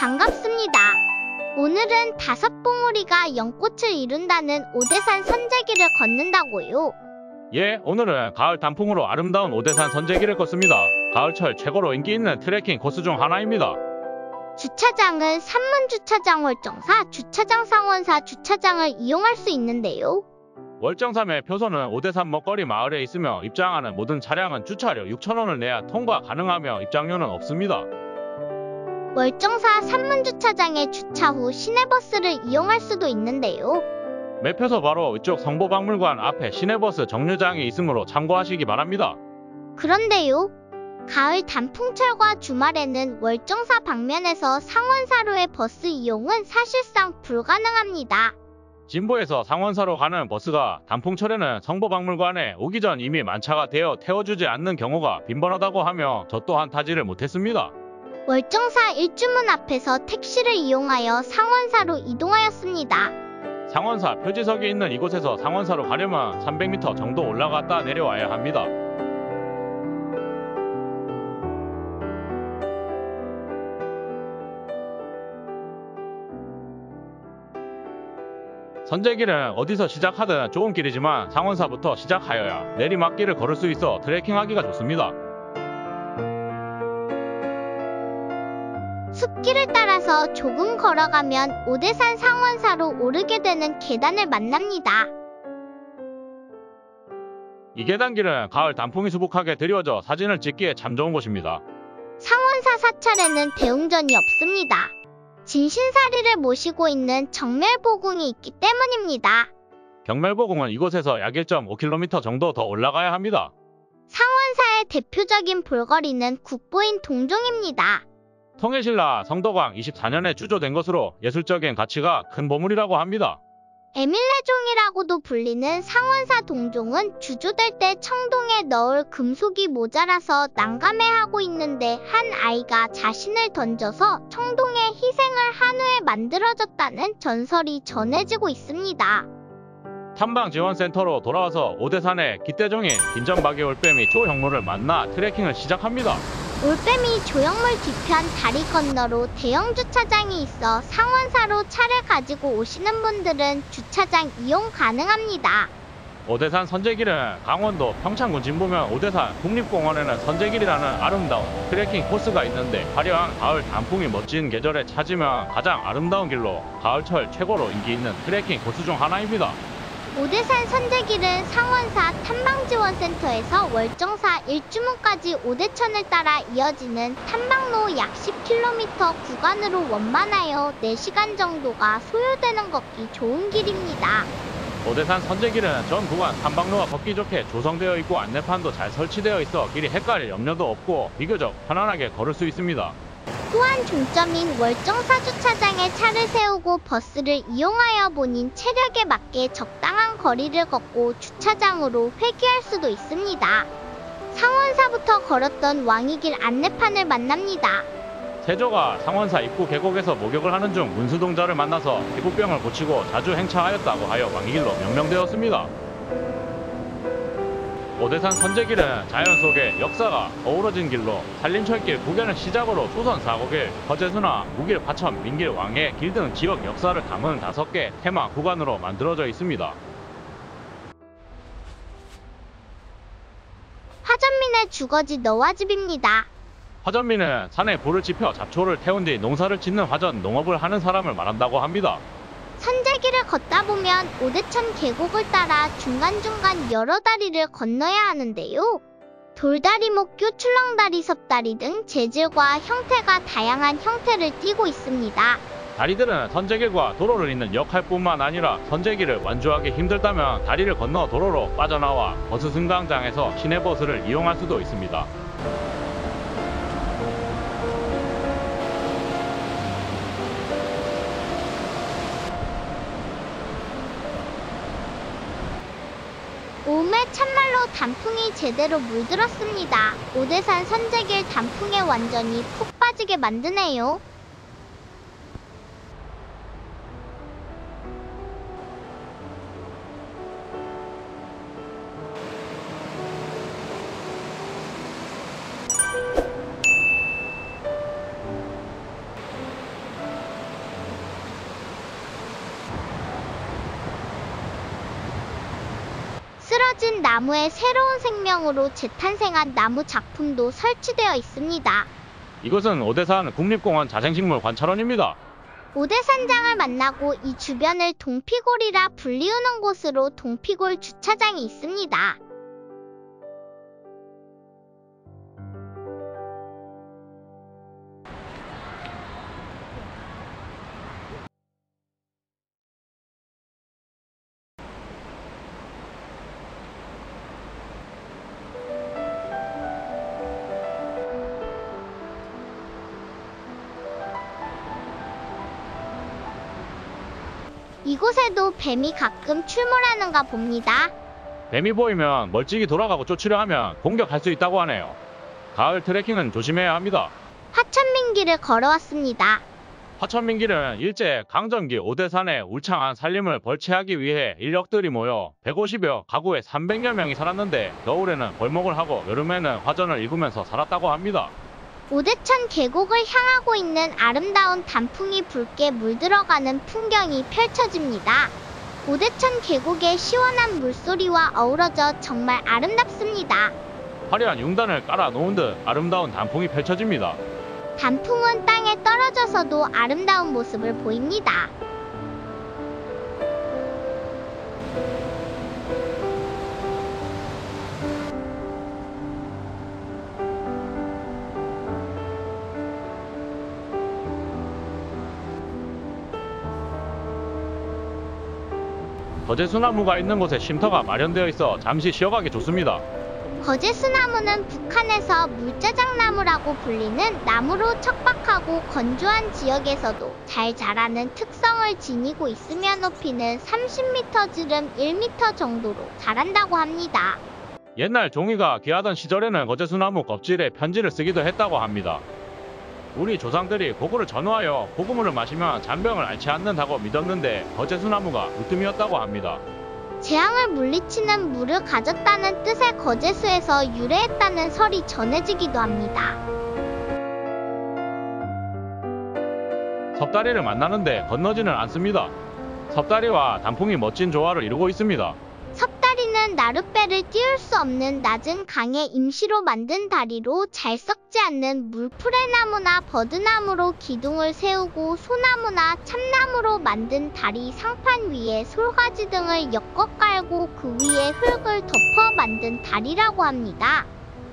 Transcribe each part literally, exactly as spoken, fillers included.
반갑습니다. 오늘은 다섯 봉우리가 연꽃을 이룬다는 오대산 선제길을 걷는다고요. 예, 오늘은 가을 단풍으로 아름다운 오대산 선제길을 걷습니다. 가을철 최고로 인기 있는 트레킹 코스 중 하나입니다. 주차장은 산문주차장 월정사, 주차장 상원사 주차장을 이용할 수 있는데요. 월정삼의 표소는 오대산 먹거리 마을에 있으며 입장하는 모든 차량은 주차료 육천 원을 내야 통과 가능하며 입장료는 없습니다. 월정사 산문주차장에 주차 후 시내버스를 이용할 수도 있는데요. 매표소 바로 이쪽 성보박물관 앞에 시내버스 정류장이 있으므로 참고하시기 바랍니다. 그런데요. 가을 단풍철과 주말에는 월정사 방면에서 상원사로의 버스 이용은 사실상 불가능합니다. 진보에서 상원사로 가는 버스가 단풍철에는 성보박물관에 오기 전 이미 만차가 되어 태워주지 않는 경우가 빈번하다고 하며 저 또한 타지를 못했습니다. 월정사 일주문 앞에서 택시를 이용하여 상원사로 이동하였습니다. 상원사 표지석이 있는 이곳에서 상원사로 가려면 삼백 미터 정도 올라갔다 내려와야 합니다. 선제길은 어디서 시작하든 좋은 길이지만 상원사부터 시작하여야 내리막길을 걸을 수 있어 트레킹하기가 좋습니다. 숲길을 따라서 조금 걸어가면 오대산 상원사로 오르게 되는 계단을 만납니다. 이 계단길은 가을 단풍이 수북하게 드리워져 사진을 찍기에 참 좋은 곳입니다. 상원사 사찰에는 대웅전이 없습니다. 진신사리를 모시고 있는 정멸보궁이 있기 때문입니다. 경멸보궁은 이곳에서 약 일 점 오 킬로미터 정도 더 올라가야 합니다. 상원사의 대표적인 볼거리는 국보인 동종입니다. 통일신라 성덕왕 이십사 년에 주조된 것으로 예술적인 가치가 큰 보물이라고 합니다. 에밀레종이라고도 불리는 상원사 동종은 주조될 때 청동에 넣을 금속이 모자라서 난감해하고 있는데 한 아이가 자신을 던져서 청동의 희생을 한 후에 만들어졌다는 전설이 전해지고 있습니다. 탐방지원센터로 돌아와서 오대산의 깃대종인 긴전박이 올빼미 조형무를 만나 트레킹을 시작합니다. 올빼미 조형물 뒤편 다리 건너로 대형 주차장이 있어 상원사로 차를 가지고 오시는 분들은 주차장 이용 가능합니다. 오대산 선제길은 강원도 평창군 진보면 오대산 국립공원에는 선제길이라는 아름다운 트레킹 코스가 있는데 화려한 가을 단풍이 멋진 계절에 찾으면 가장 아름다운 길로 가을철 최고로 인기 있는 트레킹 코스 중 하나입니다. 오대산 선제길은 상원사 탐방지원센터에서 월정사 일주문까지 오대천을 따라 이어지는 탐방로 약 십 킬로미터 구간으로 원만하여 네 시간 정도가 소요되는 걷기 좋은 길입니다. 오대산 선제길은 전 구간 탐방로가 걷기 좋게 조성되어 있고 안내판도 잘 설치되어 있어 길이 헷갈릴 염려도 없고 비교적 편안하게 걸을 수 있습니다. 또한 종점인 월정사 주차장에 차를 세우고 버스를 이용하여 본인 체력에 맞게 적당한 거리를 걷고 주차장으로 회귀할 수도 있습니다. 상원사부터 걸었던 왕이길 안내판을 만납니다. 세조가 상원사 입구 계곡에서 목욕을 하는 중 문수동자를 만나서 피부병을 고치고 자주 행차하였다고 하여 왕이길로 명명되었습니다. 오대산 선제길은 자연 속의 역사가 어우러진 길로 산림철길 구견을 시작으로 조선 사고길, 허제수나 무길 화천, 민길 왕의 길 등 지역 역사를 담은 다섯 개 테마 구간으로 만들어져 있습니다. 화전민의 주거지 너와집입니다. 화전민은 산에 불을 지펴 잡초를 태운 뒤 농사를 짓는 화전, 농업을 하는 사람을 말한다고 합니다. 선제길을 걷다 보면 오대천 계곡을 따라 중간중간 여러 다리를 건너야 하는데요. 돌다리, 목교, 출렁다리, 섭다리 등 재질과 형태가 다양한 형태를 띠고 있습니다. 다리들은 선제길과 도로를 잇는 역할뿐만 아니라 선제길을 완주하기 힘들다면 다리를 건너 도로로 빠져나와 버스 승강장에서 시내버스를 이용할 수도 있습니다. 오후에 참말로 단풍이 제대로 물들었습니다. 오대산 선제길 단풍에 완전히 푹 빠지게 만드네요. 쓰러진 나무의 새로운 생명으로 재탄생한 나무 작품도 설치되어 있습니다. 이것은 오대산 국립공원 자생식물 관찰원입니다. 오대산장을 만나고 이 주변을 동피골이라 불리우는 곳으로 동피골 주차장이 있습니다. 이곳에도 뱀이 가끔 출몰하는가 봅니다. 뱀이 보이면 멀찍이 돌아가고 쫓으려 하면 공격할 수 있다고 하네요. 가을 트레킹은 조심해야 합니다. 화천민길을 걸어왔습니다. 화천민길은 일제 강점기 오대산의 울창한 산림을 벌채하기 위해 인력들이 모여 백오십여 가구에 삼백여 명이 살았는데 겨울에는 벌목을 하고 여름에는 화전을 일구면서 살았다고 합니다. 오대천 계곡을 향하고 있는 아름다운 단풍이 붉게 물들어가는 풍경이 펼쳐집니다. 오대천 계곡의 시원한 물소리와 어우러져 정말 아름답습니다. 화려한 융단을 깔아 놓은 듯 아름다운 단풍이 펼쳐집니다. 단풍은 땅에 떨어져서도 아름다운 모습을 보입니다. 거제수나무가 있는 곳에 쉼터가 마련되어 있어 잠시 쉬어가기 좋습니다. 거제수나무는 북한에서 물짜장나무라고 불리는 나무로 척박하고 건조한 지역에서도 잘 자라는 특성을 지니고 있으며 높이는 삼십 미터 지름 일 미터 정도로 자란다고 합니다. 옛날 종이가 귀하던 시절에는 거제수나무 껍질에 편지를 쓰기도 했다고 합니다. 우리 조상들이 고구를 전후하여 고구물을 마시면 잔병을 앓지 않는다고 믿었는데 거제수나무가 으뜸이었다고 합니다. 재앙을 물리치는 물을 가졌다는 뜻의 거제수에서 유래했다는 설이 전해지기도 합니다. 섭다리를 만나는데 건너지는 않습니다. 섭다리와 단풍이 멋진 조화를 이루고 있습니다. 섭다리는 나룻배를 띄울 수 없는 낮은 강에 임시로 만든 다리로 잘 썩지 않는 물풀의나무나 버드나무로 기둥을 세우고 소나무나 참나무로 만든 다리 상판 위에 솔가지 등을 엮어 깔고 그 위에 흙을 덮어 만든 다리라고 합니다.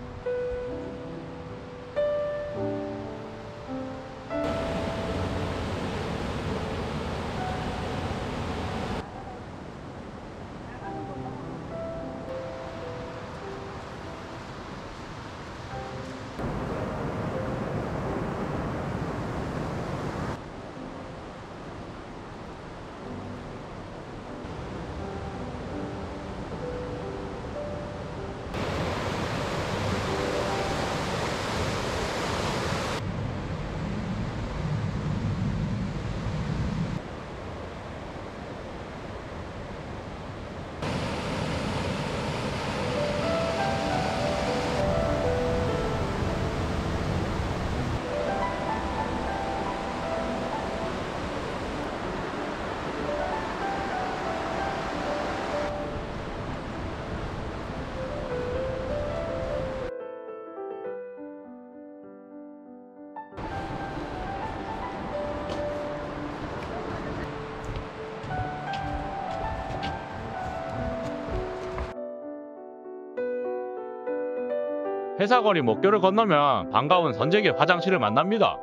회사거리 목교를 건너면 반가운 선제길 화장실을 만납니다.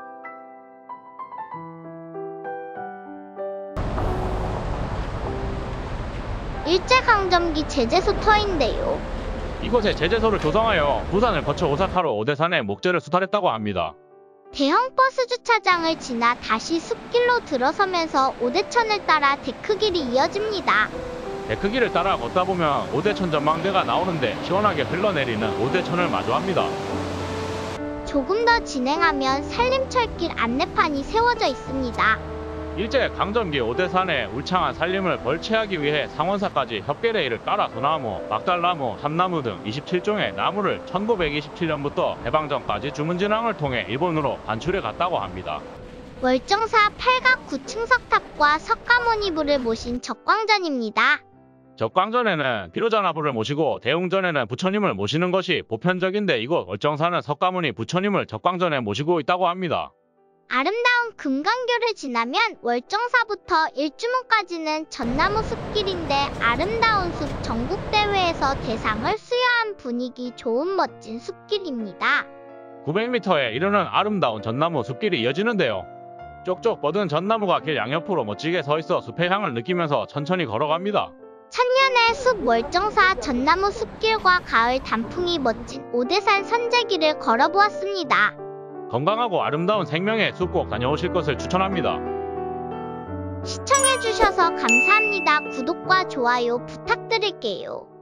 일제강점기 제재소 터인데요. 이곳에 제재소를 조성하여 부산을 거쳐 오사카로 오대산에 목재를 수탈했다고 합니다. 대형 버스 주차장을 지나 다시 숲길로 들어서면서 오대천을 따라 데크길이 이어집니다. 데크길을 따라 걷다 보면 오대천 전망대가 나오는데 시원하게 흘러내리는 오대천을 마주합니다. 조금 더 진행하면 산림철길 안내판이 세워져 있습니다. 일제 강점기 오대산의 울창한 산림을 벌채하기 위해 상원사까지 협계레일을 깔아 소나무, 박달나무, 함나무 등 이십칠 종의 나무를 천구백이십칠 년부터 해방전까지 주문진항을 통해 일본으로 반출해 갔다고 합니다. 월정사 팔각 구층석탑과 석가모니부를 모신 적광전입니다. 적광전에는 비로자나부를 모시고 대웅전에는 부처님을 모시는 것이 보편적인데 이곳 월정사는 석가모니 부처님을 적광전에 모시고 있다고 합니다. 아름다운 금강교를 지나면 월정사부터 일주문까지는 전나무 숲길인데 아름다운 숲 전국대회에서 대상을 수여한 분위기 좋은 멋진 숲길입니다. 구백 미터에 이르는 아름다운 전나무 숲길이 이어지는데요. 쪽쪽 뻗은 전나무가 길 양옆으로 멋지게 서있어 숲의 향을 느끼면서 천천히 걸어갑니다. 천년의 숲 월정사 전나무 숲길과 가을 단풍이 멋진 오대산 선제길을 걸어보았습니다. 건강하고 아름다운 생명의 숲 꼭 다녀오실 것을 추천합니다. 시청해주셔서 감사합니다. 구독과 좋아요 부탁드릴게요.